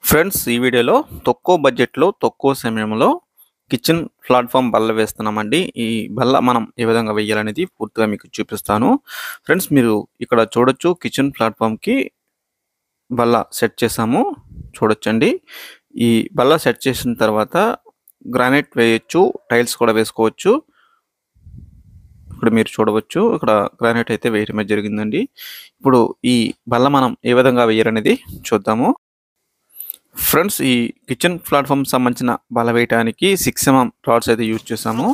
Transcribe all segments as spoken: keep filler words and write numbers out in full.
Friends, ఈ వీడియోలో తక్కువ బడ్జెట్లో తక్కువ సమయంలో కిచెన్ ప్లాట్ఫామ్ బల్ల వేస్తున్నామండి. ఈ బల్ల మనం ఏ విధంగా వేయాలనేది పూర్తిగా మీకు చూపిస్తాను. ఫ్రెండ్స్, మీరు ఇక్కడ చూడొచ్చు, కిచెన్ ప్లాట్ఫామ్కి బల్ల సెట్ చేసాము. చూడొచ్చండి. ఈ బల్ల సెట్ చేసిన తర్వాత గ్రానైట్ వేయొచ్చు, టైల్స్ కూడా వేసుకోవచ్చు. ఇక్కడ మీరు చూడవచ్చు, ఇక్కడ గ్రానైట్ అయితే వేయడమే జరిగిందండి. ఇప్పుడు ఈ బల్ల మనం ఏ విధంగా వేయాలనేది చూద్దాము. ఫ్రెండ్స్, ఈ కిచెన్ ప్లాట్ఫామ్ సంబంధించిన బల వేయడానికి సిక్స్ ఎంఎం రాడ్స్ అయితే యూజ్ చేసాము.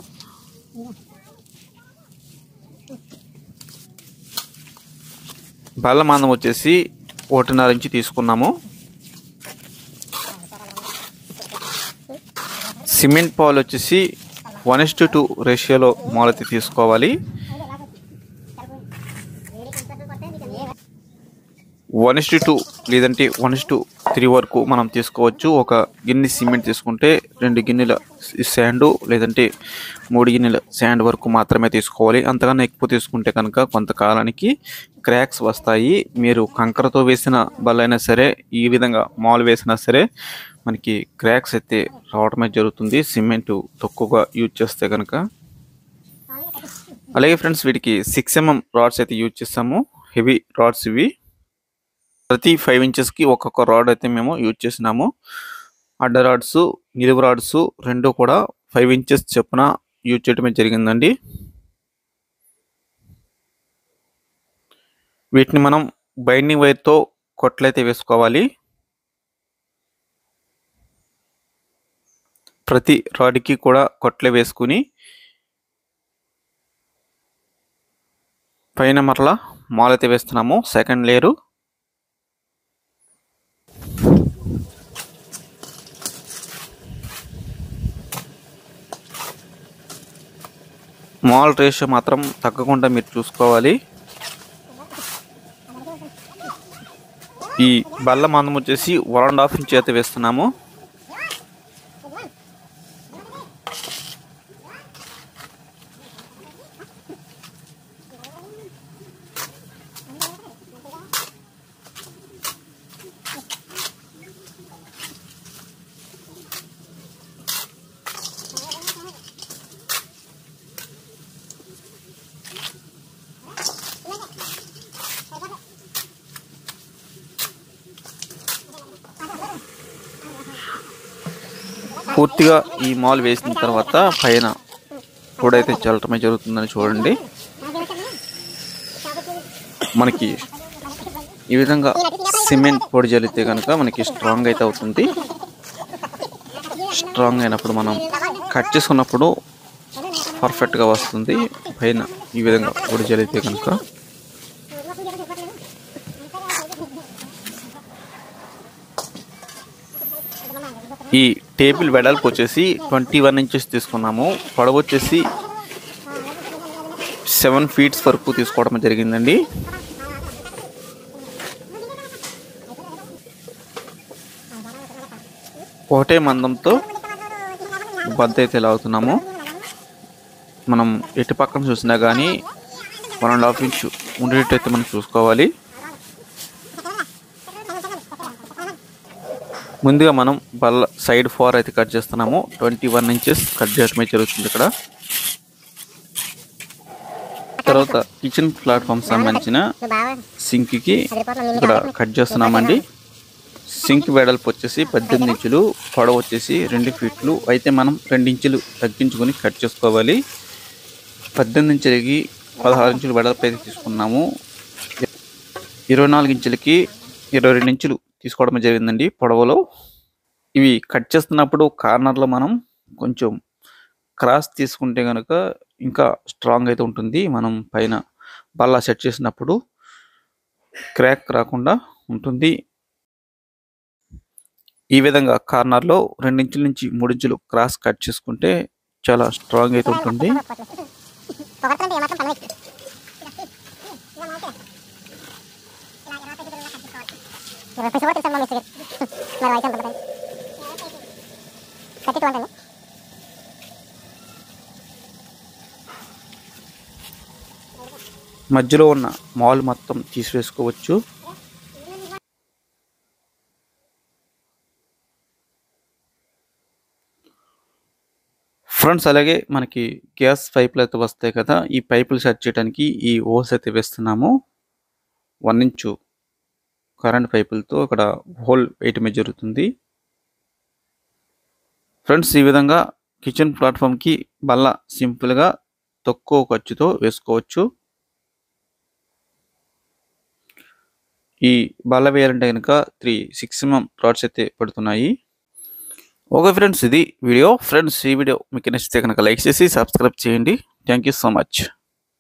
బల్ల మందం వచ్చేసి ఒకటిన్నర ఇంచి తీసుకున్నాము. సిమెంట్ పాలు వచ్చేసి వన్ ఇస్ టు టూ రేషియోలో మాలైతే తీసుకోవాలి. వన్ ఇస్ టు టూ లేదంటే వన్ ఇస్ టు త్రీ వరకు మనం తీసుకోవచ్చు. ఒక గిన్నె సిమెంట్ తీసుకుంటే రెండు గిన్నెల శాండ్ లేదంటే మూడు గిన్నెల శాండ్ వరకు మాత్రమే తీసుకోవాలి. అంతకన్నా ఎక్కువ తీసుకుంటే కనుక కొంతకాలానికి క్రాక్స్ వస్తాయి. మీరు కంకరతో వేసిన బల్లైనా సరే, ఈ విధంగా మాల్ వేసినా సరే మనకి క్రాక్స్ అయితే రావడమే జరుగుతుంది, సిమెంట్ తక్కువగా యూజ్ చేస్తే కనుక. అలాగే ఫ్రెండ్స్, వీటికి సిక్స్ ఎంఎం రాడ్స్ అయితే యూజ్ చేస్తాము. హెవీ రాడ్స్ ఇవి. ప్రతి ఫైవ్ ఇంచెస్కి ఒక్కొక్క రాడ్ అయితే మేము యూజ్ చేసినాము. అడ్డ రాడ్స్, నిలువు రాడ్స్ రెండు కూడా ఫైవ్ ఇంచెస్ చొప్పున యూజ్ చేయడమే జరిగిందండి. వీటిని మనం బైండింగ్ వైర్తో కొట్లయితే వేసుకోవాలి. ప్రతి రాడ్కి కూడా కొట్లే వేసుకుని పైన మరలా మాల్ అయితే వేస్తున్నాము. సెకండ్ లేయరు మాల్ రేషియో మాత్రం తగ్గకుండా మీరు చూసుకోవాలి. ఈ బల్ల మందం వచ్చేసి వన్ అండ్ హాఫ్ ఇంచ్ అయితే వేస్తున్నాము. పూర్తిగా ఈ మాల్ వేసిన తర్వాత పైన పొడైతే చల్లటమే జరుగుతుందని చూడండి. మనకి ఈ విధంగా సిమెంట్ పొడి చల్లితే కనుక మనకి స్ట్రాంగ్ అయితే అవుతుంది. స్ట్రాంగ్ అయినప్పుడు మనం కట్ చేసుకున్నప్పుడు పర్ఫెక్ట్గా వస్తుంది. పైన ఈ విధంగా పొడి చల్లితే కనుక ఈ టేబుల్ వెడల్పు వచ్చేసి ట్వంటీ వన్ ఇంచెస్ తీసుకున్నాము. పొడవు వచ్చేసి సెవెన్ ఫీట్స్ వరకు తీసుకోవడం జరిగిందండి. ఒకటే మందంతో బద్ద అయితే లాగుతున్నాము. మనం ఎటు పక్కన చూసినా కానీ వన్ అండ్ హాఫ్ ఇంచ్ ఉండేటైతే మనం చూసుకోవాలి. ముందుగా మనం బల్ల సైడ్ ఫోర్ అయితే కట్ చేస్తున్నాము. ట్వంటీ వన్ ఇంచెస్ కట్ చేయడమే జరుగుతుంది ఇక్కడ. తర్వాత కిచెన్ ప్లాట్ఫామ్ సంబంధించిన సింక్కి ఇక్కడ కట్ చేస్తున్నామండి. సింక్ వెడల్పు వచ్చేసి పద్దెనిమిది ఇంచులు, పొడవు వచ్చేసి రెండు ఫీట్లు. అయితే మనం రెండు ఇంచులు తగ్గించుకొని కట్ చేసుకోవాలి. పద్దెనిమిది ఇంచులకి పదహారు ఇంచులు వెడల్పు అయితే తీసుకున్నాము. ఇరవై నాలుగు ఇంచులకి ఇరవై రెండు ఇంచులు తీసుకోవడం జరిగిందండి పొడవులో. ఇవి కట్ చేస్తున్నప్పుడు కార్నర్లో మనం కొంచెం క్రాస్ తీసుకుంటే కనుక ఇంకా స్ట్రాంగ్ అయితే ఉంటుంది. మనం పైన బల్ల సెట్ చేసినప్పుడు క్రాక్ రాకుండా ఉంటుంది. ఈ విధంగా కార్నర్లో రెండు ఇంచుల నుంచి మూడు ఇంచులు క్రాస్ కట్ చేసుకుంటే చాలా స్ట్రాంగ్ అయితే ఉంటుంది. మధ్యలో ఉన్న మాల్ మొత్తం తీసివేసుకోవచ్చు. ఫ్రెండ్స్ అలాగే మనకి గ్యాస్ పైపులు అయితే వస్తాయి కదా, ఈ పైపులు సెట్ చేయడానికి ఈ హోల్స్ అయితే వేస్తున్నాము. వన్ ఇంచు కరెంట్ పైపులతో ఇక్కడ హోల్ వేయటమే జరుగుతుంది. ఫ్రెండ్స్ ఈ విధంగా కిచెన్ ప్లాట్ఫామ్కి బల్ల సింపుల్గా తక్కువ ఖర్చుతో వేసుకోవచ్చు. ఈ బల్ల వేయాలంటే కనుక త్రీ సిక్స్ ఎంఎం రాడ్స్ అయితే పడుతున్నాయి. ఓకే ఫ్రెండ్స్, ఇది వీడియో. ఫ్రెండ్స్ ఈ వీడియో మీకు నచ్చితే కనుక లైక్ చేసి సబ్స్క్రైబ్ చేయండి. Thank you so much.